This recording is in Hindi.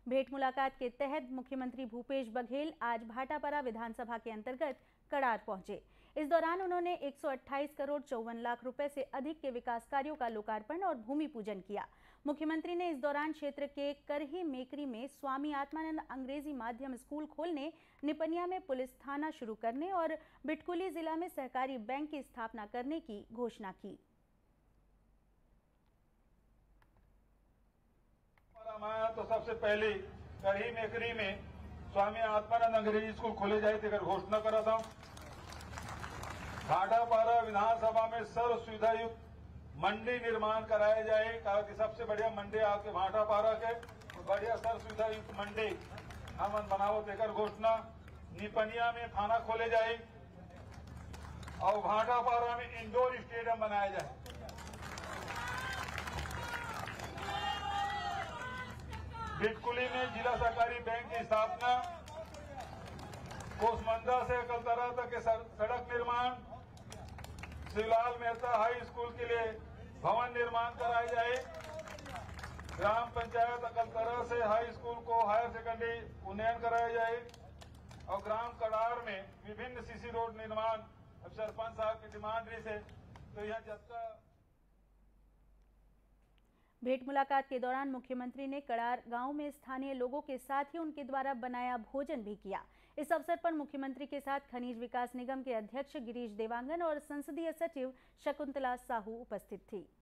भेंट मुलाकात के तहत मुख्यमंत्री भूपेश बघेल आज भाटापारा विधानसभा के अंतर्गत कड़ार पहुंचे। इस दौरान उन्होंने 128 करोड़ 54 लाख रुपए से अधिक के विकास कार्यों का लोकार्पण और भूमि पूजन किया। मुख्यमंत्री ने इस दौरान क्षेत्र के करही मेकरी में स्वामी आत्मानंद अंग्रेजी माध्यम स्कूल खोलने, निपनिया में पुलिस थाना शुरू करने और बिटकुली जिला में सहकारी बैंक की स्थापना करने की घोषणा की। तो सबसे पहले करही मेकरी में स्वामी आत्मानंद अंग्रेजी स्कूल खोले जाए तेकर घोषणा करा था। भाटापारा विधानसभा में सर्व सुविधा युक्त मंडी निर्माण कराया जाए, कहा कि सबसे बढ़िया मंडी आपके भाटापारा के बढ़िया सर्व सुविधा युक्त मंडी हम बनाओ तेकर घोषणा। निपनिया में थाना खोले जाए और भाटापारा में इंडोर स्टेडियम बनाया जाए। बिटकुली में जिला सहकारी बैंक की स्थापना, कोसमंदा से अकलतरा तक के सड़क निर्माण, शिवलाल मेहता हाई स्कूल के लिए भवन निर्माण कराया जाए। ग्राम पंचायत अकलतरा से हाई स्कूल को हायर सेकेंडरी उन्नयन कराया जाए और ग्राम कड़ार में विभिन्न सीसी रोड निर्माण। अब सरपंच साहब की डिमांड रही से तो यह जत्ता। भेंट मुलाकात के दौरान मुख्यमंत्री ने कड़ार गांव में स्थानीय लोगों के साथ ही उनके द्वारा बनाया भोजन भी किया। इस अवसर पर मुख्यमंत्री के साथ खनिज विकास निगम के अध्यक्ष गिरीश देवांगन और संसदीय सचिव शकुंतला साहू उपस्थित थी।